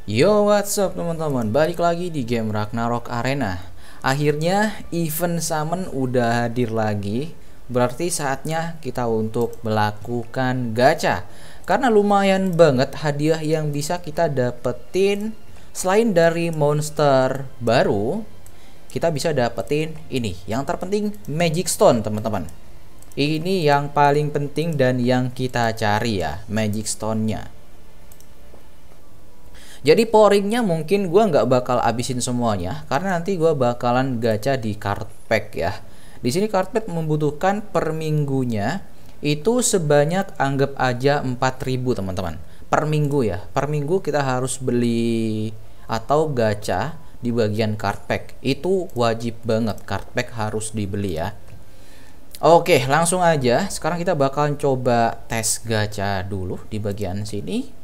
Yo, what's up teman-teman? Balik lagi di game Ragnarok Arena. Akhirnya event summon udah hadir lagi. Berarti saatnya kita untuk melakukan gacha. Karena lumayan banget hadiah yang bisa kita dapetin. Selain dari monster baru, kita bisa dapetin ini. Yang terpenting Magic Stone, teman-teman. Ini yang paling penting dan yang kita cari ya, Magic Stone-nya. Jadi pouringnya mungkin gua nggak bakal abisin semuanya karena nanti gua bakalan gacha di card pack ya. Di sini card pack membutuhkan per minggunya itu sebanyak anggap aja 4.000 teman-teman. Per minggu ya. Per minggu kita harus beli atau gacha di bagian card pack. Itu wajib banget, card pack harus dibeli ya. Oke, langsung aja. Sekarang kita bakalan coba tes gacha dulu di bagian sini.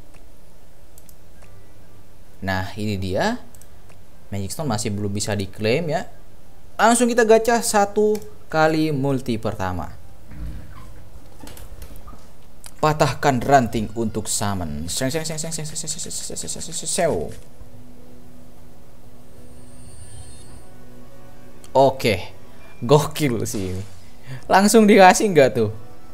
Nah, ini dia. Magic Stone masih belum bisa diklaim ya. Langsung kita gacha satu kali multi pertama. Patahkan ranting untuk summon. Oke, gokil sih ini. Langsung dikasih nggak tuh?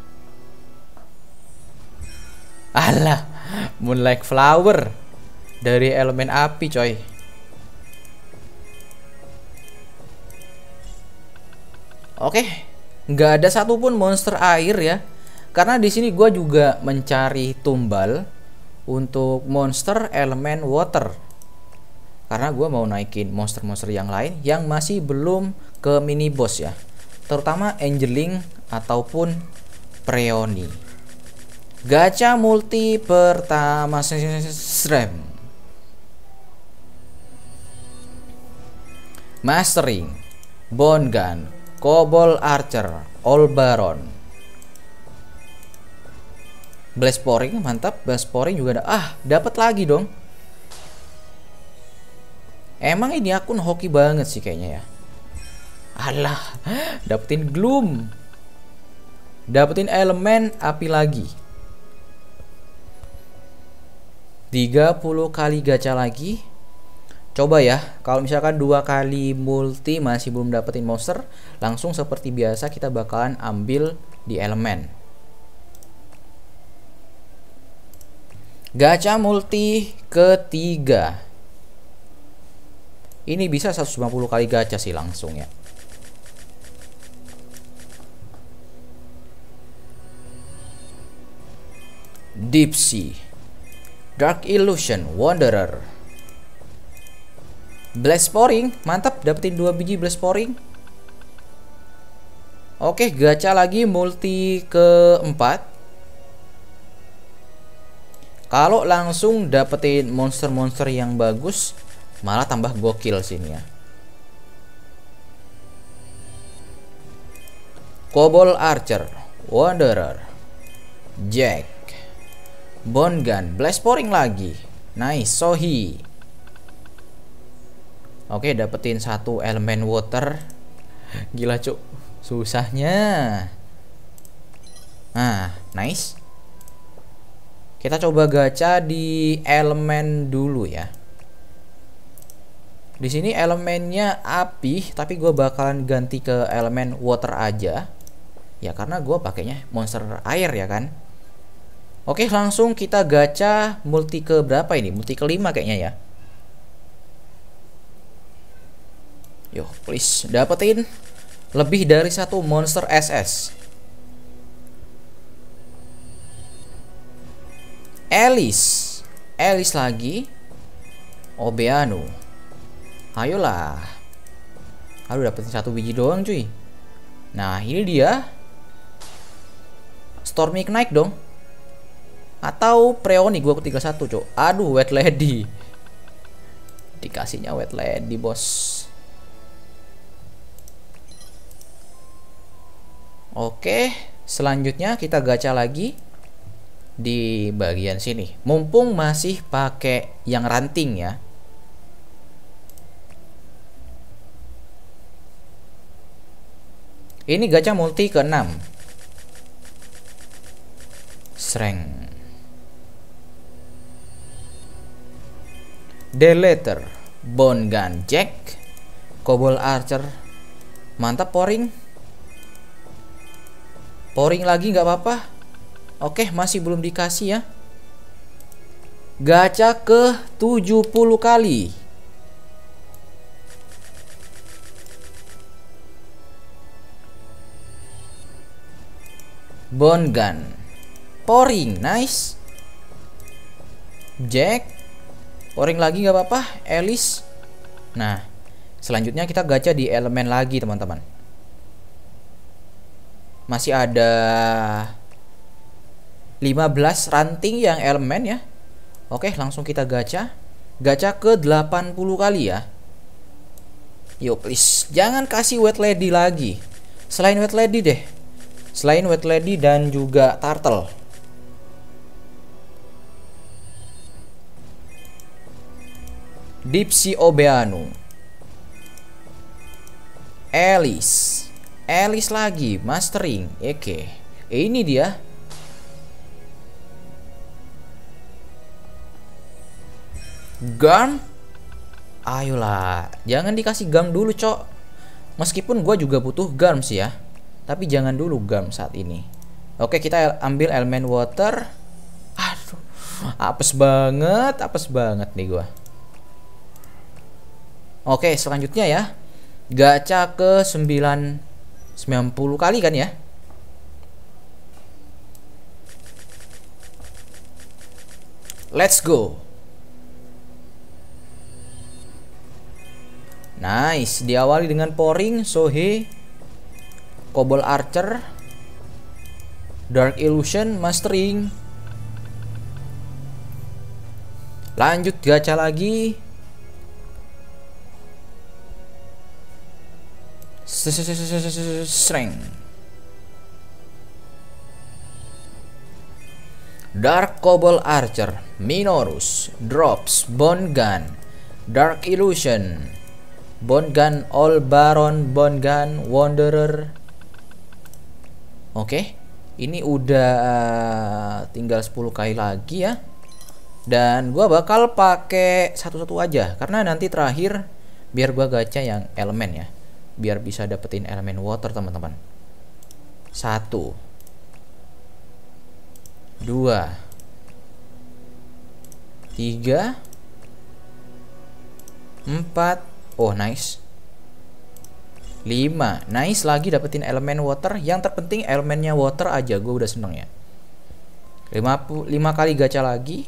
Alah, Moonlight Flower dari elemen api coy. Oke, nggak ada satupun monster air ya. Karena di sini gue juga mencari tumbal untuk monster elemen water. Karena gue mau naikin monster-monster yang lain yang masih belum ke mini boss ya. Terutama Angeling ataupun Preoni. Gacha multi pertama Srem. Mastering, Bone Gun, Cobalt Archer, All Baron, Blast Pouring, mantap. Blast Pouring juga ada. Dapat lagi dong. Emang ini akun hoki banget sih kayaknya ya. Alah, dapetin Gloom, dapetin elemen api lagi. 30 kali gacha lagi. Coba ya, kalau misalkan 2 kali multi masih belum dapetin monster, langsung seperti biasa kita bakalan ambil di elemen. Gacha multi ketiga. Ini bisa 150 kali gacha sih langsung ya. Deep Sea, Dark Illusion, Wanderer, Blast Pouring, mantap, dapetin 2 biji Blast Pouring. Oke, gacha lagi multi keempat. Kalau langsung dapetin monster-monster yang bagus, malah tambah gokil sini ya. Cobalt Archer, Wanderer, Jack, Bone Gun, Blast Pouring lagi. Nice, Sohi. Oke, dapetin 1 elemen water. Gila cuk, susahnya. Nah, nice. Kita coba gacha di elemen dulu ya. Di sini elemennya api, tapi gue bakalan ganti ke elemen water aja. Ya karena gue pakainya monster air ya kan. Oke, langsung kita gacha multi ke berapa ini? Multi kelima kayaknya ya. Yo, please dapetin lebih dari 1 monster SS. Alice lagi. Obeano. Ayolah. Aduh, dapetin 1 biji doang cuy. Nah, ini dia. Stormy Knight dong. Atau Preoni, gua ke 31 cok. Aduh, Wet Lady. Dikasihnya Wet Lady bos. Oke, selanjutnya kita gacha lagi di bagian sini. Mumpung masih pakai yang ranting ya. Ini gacha multi ke-6. Sreng. Deleter, Bone Gun Jack, Cobalt Archer. Mantap, pouring. Pouring lagi nggak apa-apa. Oke, masih belum dikasih ya. Gacha ke 70 kali. Bone Gun. Pouring, nice. Jack. Pouring lagi nggak apa-apa. Alice. Nah, selanjutnya kita gacha di elemen lagi, teman-teman. Masih ada 15 ranting yang elemen ya. Oke, langsung kita gacha. Gacha ke 80 kali ya. Yo please, jangan kasih Wet Lady lagi. Selain Wet Lady deh. Selain Wet Lady dan juga Turtle. Deep Sea Obeanu. Alice. Alice lagi, mastering. Oke. Ini dia. Gum. Ayolah, jangan dikasih gum dulu, cok. Meskipun gue juga butuh gum sih ya, tapi jangan dulu gum saat ini. Oke, kita ambil elemen water. Aduh, apes banget nih gue. Oke, selanjutnya ya. Gacha ke 90 kali kan ya. Let's go. Nice, diawali dengan pouring, Sohe, Cobalt Archer, Dark Illusion, mastering. Lanjut gacha lagi. Strength. Dark Cobalt Archer, Minorus, Drops, Bone Gun, Dark Illusion, Bone Gun, All Baron, Bone Gun, Wanderer. Oke, ini udah tinggal 10 kali lagi ya. Dan gua bakal pakai satu-satu aja karena nanti terakhir biar gua gacha yang elemen ya. Biar bisa dapetin elemen water, teman-teman. 1 2 3 4. Oh nice. 5. Nice, lagi dapetin elemen water. Yang terpenting elemennya water aja, gue udah seneng ya. 5 kali gacha lagi.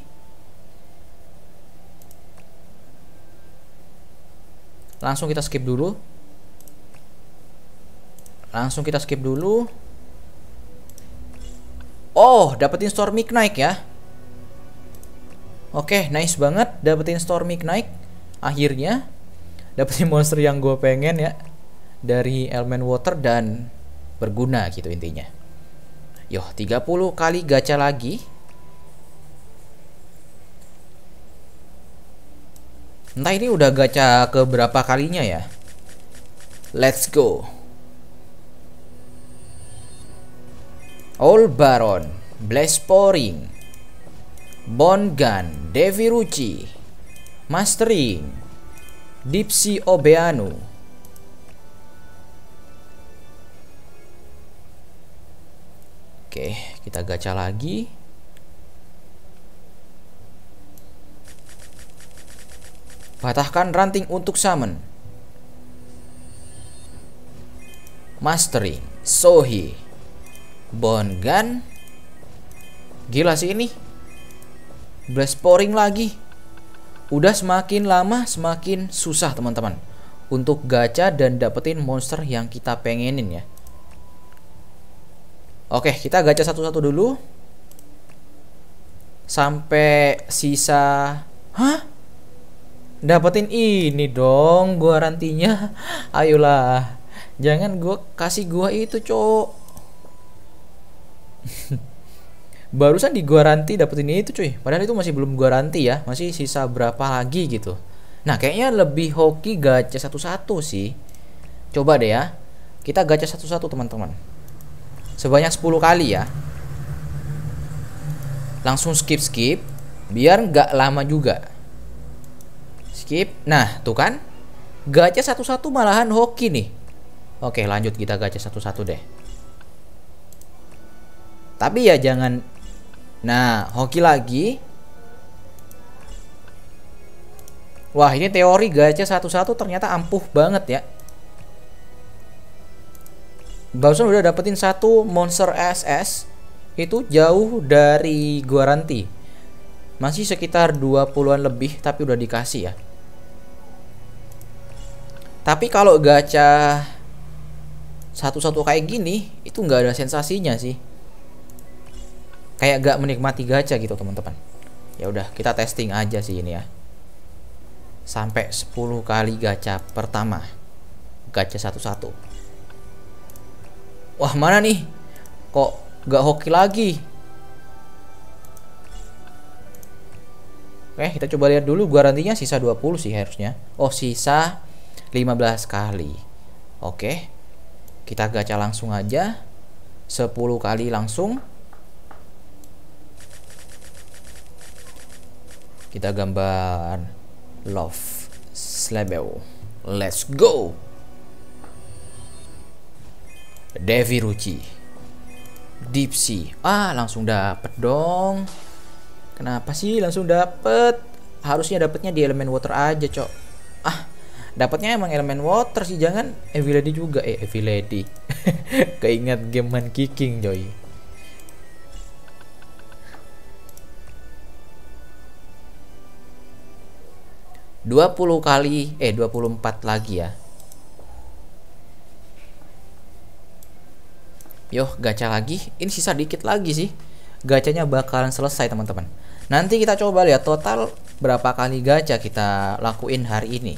Langsung kita skip dulu. Oh, dapetin Stormy Knight ya. Oke, nice banget dapetin Stormy Knight. Akhirnya dapetin monster yang gue pengen ya, dari elemen water dan berguna gitu intinya. Yo, 30 kali gacha lagi. Entah ini udah gacha ke berapa kalinya ya. Let's go. All Baron, Blaze Pouring, Bone Gun, Deviruchi, mastering, Deep Sea Obeanu. Oke, kita gacha lagi. Patahkan ranting untuk summon. Mastering, Sohi, Bone Gun. Gila sih ini. Blaze Pouring lagi. Udah semakin lama semakin susah, teman-teman, untuk gacha dan dapetin monster yang kita pengenin ya. Oke, kita gacha satu-satu dulu sampai sisa. Hah? Dapetin ini dong garantinya. Ayolah, jangan kasih gua itu, cok. Barusan di garanti dapetin itu cuy. Padahal itu masih belum garanti ya. Masih sisa berapa lagi gitu. Nah, kayaknya lebih hoki gacha satu-satu sih. Coba deh ya. Kita gacha satu-satu, teman-teman. Sebanyak 10 kali ya. Langsung skip biar nggak lama juga. skip. Nah, tuh kan. Gacha satu-satu malahan hoki nih. Oke, lanjut kita gacha satu-satu deh. Tapi ya jangan. Nah, hoki lagi. Wah, ini teori gacha satu-satu ternyata ampuh banget ya. Barusan udah dapetin satu monster SS. Itu jauh dari garansi. Masih sekitar 20-an lebih tapi udah dikasih ya. Tapi kalau gacha satu-satu kayak gini itu nggak ada sensasinya sih. Kayak gak menikmati gacha gitu teman-teman. Ya udah kita testing aja sih ini ya. Sampai 10 kali gacha pertama. Gacha satu-satu. Wah, mana nih? Kok gak hoki lagi? Oke, kita coba lihat dulu. Garansinya sisa 20 sih harusnya. Oh, sisa 15 kali. Oke. Kita gacha langsung aja. 10 kali langsung. Kita gambar Love Slabel. Let's go. Devi Ruchi. Deep Sea. Ah, langsung dapet dong. Kenapa sih langsung dapet? Harusnya dapetnya di elemen water aja, cok. Ah, dapatnya emang elemen water sih, jangan Evil Lady juga. Evil Lady. Keinget game man kicking, coy. Dua 24 lagi ya. Yo, gacha lagi. Ini sisa dikit lagi sih. Gacanya bakalan selesai, teman-teman. Nanti kita coba lihat total berapa kali gacha kita lakuin hari ini.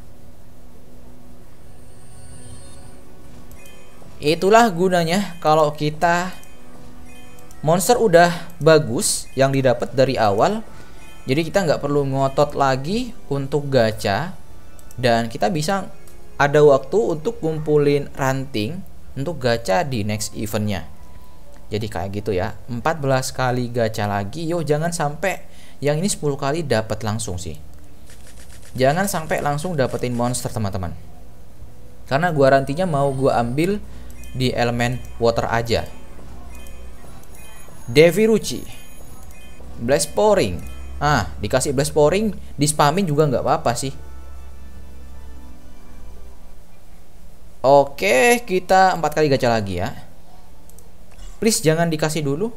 Itulah gunanya kalau kita monster udah bagus yang didapat dari awal. Jadi kita nggak perlu ngotot lagi untuk gacha. Dan kita bisa ada waktu untuk kumpulin ranting untuk gacha di next eventnya. Jadi kayak gitu ya. 14 kali gacha lagi. Yo, jangan sampai yang ini 10 kali dapat langsung sih. Jangan sampai langsung dapetin monster, teman-teman. Karena gua rantinya mau gua ambil di elemen water aja. Devi Ruchi. Blast Pouring. Ah, dikasih Blast Pouring, dispamin juga nggak apa-apa sih. Oke, kita 4 kali gacha lagi ya. Please jangan dikasih dulu.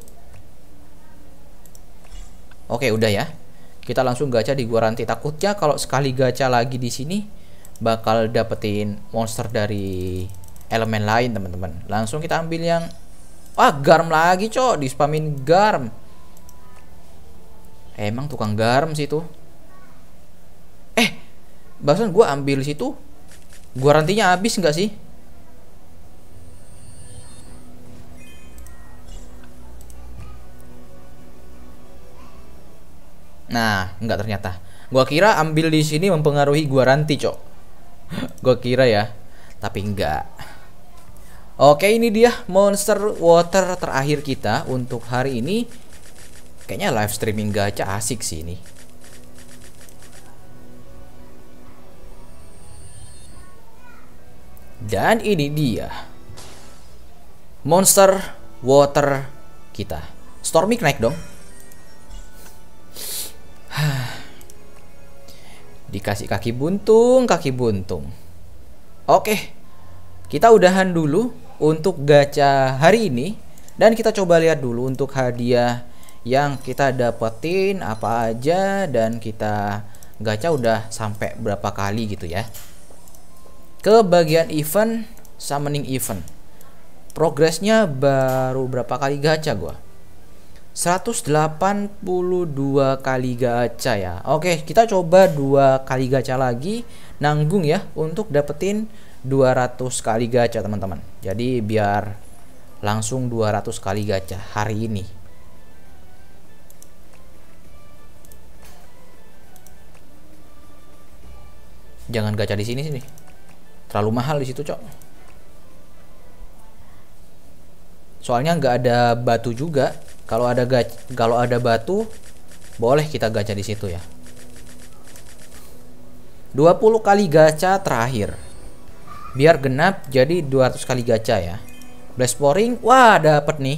Oke, udah ya. Kita langsung gacha di gua ranti. Takutnya kalau sekali gacha lagi di sini bakal dapetin monster dari elemen lain, teman-teman. Langsung kita ambil yang Garm lagi, cok. Dispamin Garm. Emang tukang Garm sih tuh. Barusan gua ambil situ. Gua rantinya habis nggak sih? Nah, enggak ternyata. Gua kira ambil di sini mempengaruhi gua ranti, cok. Gua kira ya, tapi enggak. Oke, ini dia monster water terakhir kita untuk hari ini. Kayaknya live streaming gacha asik sih ini. Dan ini dia monster water kita. Stormic naik dong. Dikasih kaki buntung, kaki buntung. Oke, kita udahan dulu untuk gacha hari ini. Dan kita coba lihat dulu untuk hadiah yang kita dapetin apa aja. Dan kita gacha udah sampai berapa kali gitu ya. Ke bagian event, summoning event. Progresnya baru berapa kali gacha gua? 182 kali gacha ya. Oke, kita coba 2 kali gacha lagi. Nanggung ya untuk dapetin 200 kali gacha, teman-teman. Jadi biar langsung 200 kali gacha hari ini. Jangan gacha di sini sini. Terlalu mahal di situ, cok. Soalnya nggak ada batu juga. Kalau ada batu, boleh kita gacha di situ ya. 20 kali gacha terakhir. Biar genap jadi 200 kali gacha ya. Blast pouring, wah dapet nih.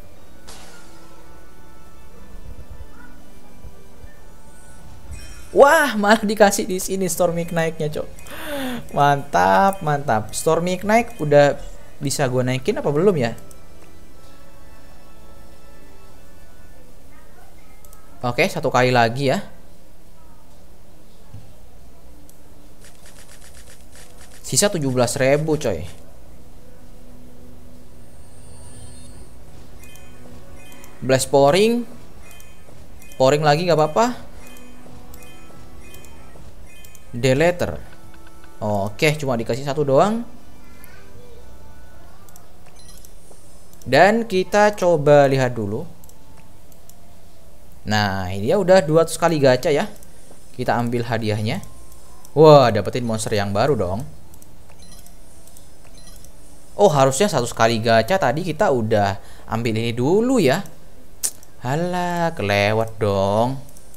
Wah, malah dikasih di sini Storm Ignite-nya, Cok. Mantap, mantap. Storm Ignite udah bisa gue naikin apa belum ya? Oke, satu kali lagi ya. Sisa 17.000 coy. Blast pouring. Pouring lagi gak apa-apa. Deleter. Oke, cuma dikasih satu doang. Dan kita coba lihat dulu. Nah, ini ya udah 200 kali gacha ya. Kita ambil hadiahnya. Wah, dapetin monster yang baru dong. Oh, harusnya 100 kali gacha tadi kita udah ambil ini dulu ya. Halah, kelewat dong.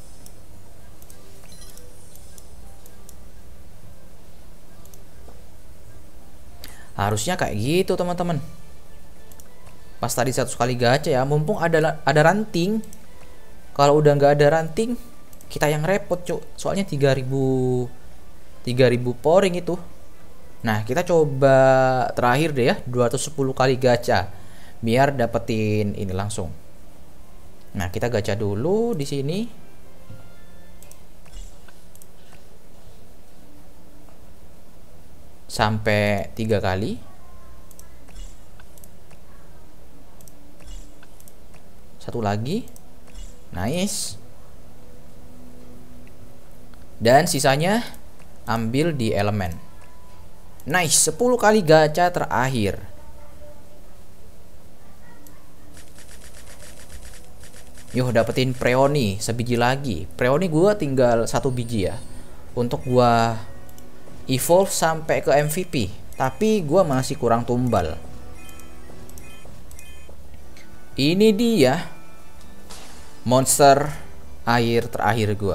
Harusnya kayak gitu teman-teman. Pas tadi 100 kali gacha ya, mumpung ada ranting. Kalau udah nggak ada ranting, kita yang repot cuk. Soalnya 3000 pouring itu. Nah, kita coba terakhir deh ya, 210 kali gacha biar dapetin ini langsung. Nah, kita gacha dulu di sini. Sampai 3 kali. Satu lagi. Nice. Dan sisanya ambil di elemen. Nice, 10 kali gacha terakhir. Yuh, dapetin Preoni sebiji lagi. Preoni gua tinggal 1 biji ya. Untuk gua evolve sampai ke MVP. Tapi gua masih kurang tumbal. Ini dia monster air terakhir gua.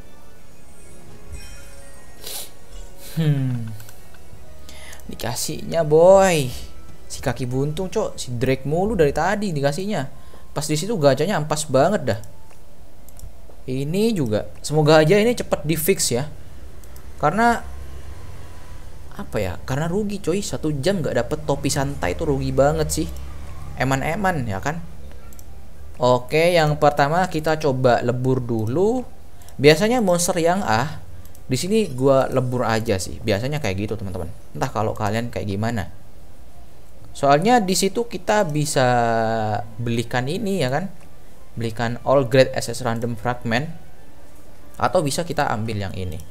Dikasihnya boy. Si kaki buntung cok. Si Drake mulu dari tadi dikasihnya. Pas di situ gajahnya ampas banget dah. Ini juga. Semoga aja ini cepet di fix ya. Karena apa ya? Karena rugi coy. 1 jam gak dapet topi santai itu rugi banget sih. Eman-eman ya kan. Oke, yang pertama kita coba lebur dulu. Biasanya monster yang di sini gua lebur aja sih. Biasanya kayak gitu teman-teman. Entah kalau kalian kayak gimana. Soalnya di situ kita bisa belikan ini ya kan. Belikan all grade SS random fragment. Atau bisa kita ambil yang ini.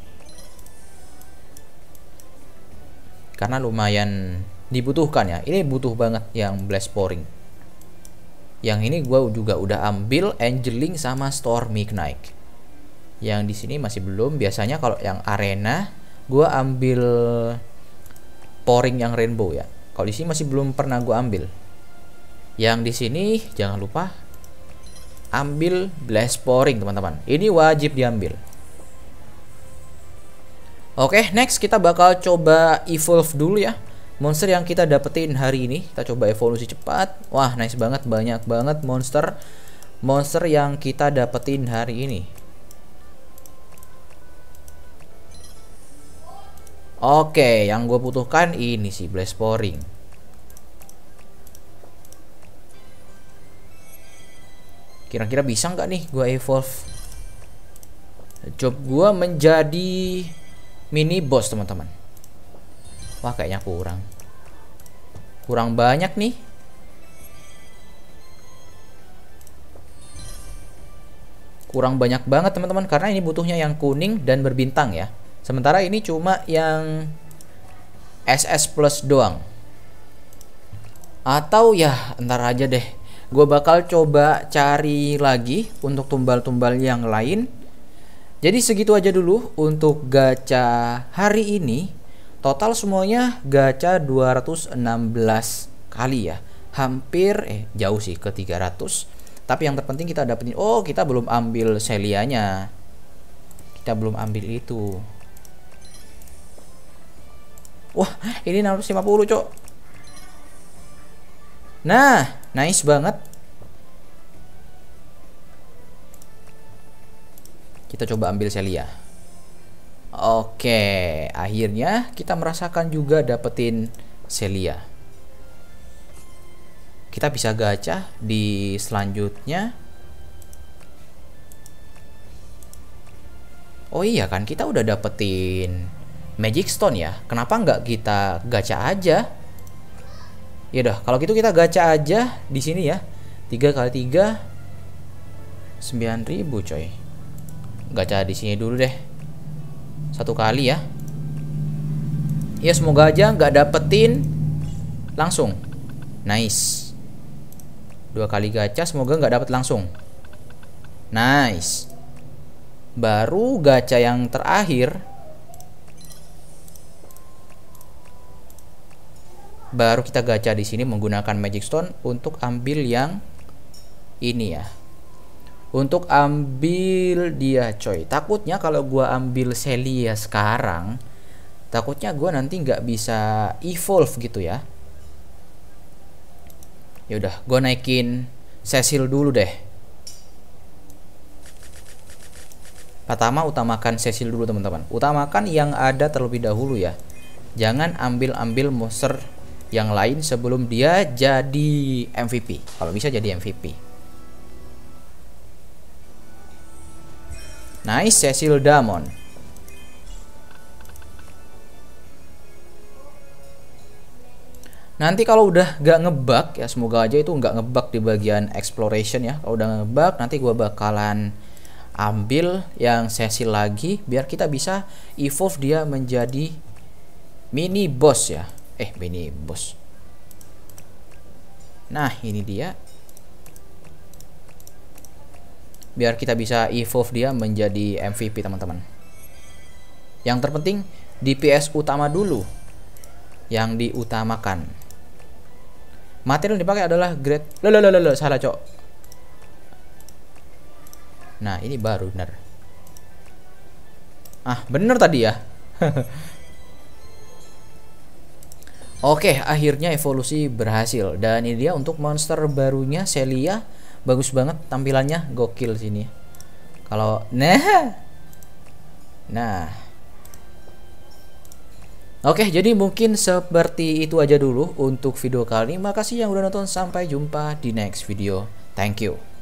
Karena lumayan dibutuhkan ya. Ini butuh banget yang blast pouring. Yang ini gue juga udah ambil Angeling sama Storm Ignite. Yang di sini masih belum. Biasanya kalau yang arena gue ambil pouring yang rainbow ya. Kalau di sini masih belum pernah gue ambil. Yang di sini jangan lupa ambil blast pouring teman-teman. Ini wajib diambil. Oke, next kita bakal coba evolve dulu ya. Monster yang kita dapetin hari ini, kita coba evolusi cepat. Wah, nice banget, banyak banget monster yang kita dapetin hari ini. Oke, yang gue butuhkan ini sih blast pouring. Kira-kira bisa nggak nih gue evolve? Job gue menjadi mini boss teman-teman. Wah, kayaknya kurang banyak nih. Kurang banyak banget teman-teman, karena ini butuhnya yang kuning dan berbintang ya. Sementara ini cuma yang SS plus doang. Atau ya ntar aja deh, gue bakal coba cari lagi untuk tumbal-tumbal yang lain. Jadi segitu aja dulu untuk gacha hari ini. Total semuanya gacha 216 kali ya. Hampir jauh sih ke 300. Tapi yang terpenting kita dapetin. Oh, kita belum ambil Celianya. Kita belum ambil itu. Wah, ini 650, Cok. Nah, nice banget. Kita coba ambil Celia. Oke, akhirnya kita merasakan juga dapetin Celia. Kita bisa gacha di selanjutnya. Oh iya kan, kita udah dapetin Magic Stone ya. Kenapa nggak kita gacha aja? Ya udah, kalau gitu kita gacha aja di sini ya. 3 kali 3 9.000 coy. Gacha di sini dulu deh. 1 kali ya. Ya semoga aja nggak dapetin langsung. Nice. 2 kali gacha, semoga nggak dapet langsung. Nice. Baru gacha yang terakhir. Baru kita gacha di sini menggunakan Magic Stone untuk ambil yang ini ya. Untuk ambil dia coy. Takutnya kalau gua ambil Celia sekarang, takutnya gua nanti nggak bisa evolve gitu ya. Ya udah, gua naikin Cecil dulu deh. Pertama utamakan Cecil dulu teman-teman. Utamakan yang ada terlebih dahulu ya. Jangan ambil-ambil monster yang lain sebelum dia jadi MVP. Kalau bisa jadi MVP. Nice, Cecil Damon. Nanti kalau udah gak ngebug ya, semoga aja itu gak ngebug di bagian exploration ya. Kalau udah ngebug nanti gua bakalan ambil yang Cecil lagi biar kita bisa evolve dia menjadi mini boss ya. Mini boss. Nah, ini dia. Biar kita bisa evolve dia menjadi MVP, teman-teman. Yang terpenting DPS utama dulu yang diutamakan. Material yang dipakai adalah grade. Loh, salah, Cok. Nah, ini baru benar. Bener tadi ya. Oke, akhirnya evolusi berhasil. Dan ini dia untuk monster barunya Celia. Bagus banget tampilannya, gokil sini. Kalau Nah. Oke, jadi mungkin seperti itu aja dulu untuk video kali ini. Makasih yang udah nonton, sampai jumpa di next video. Thank you.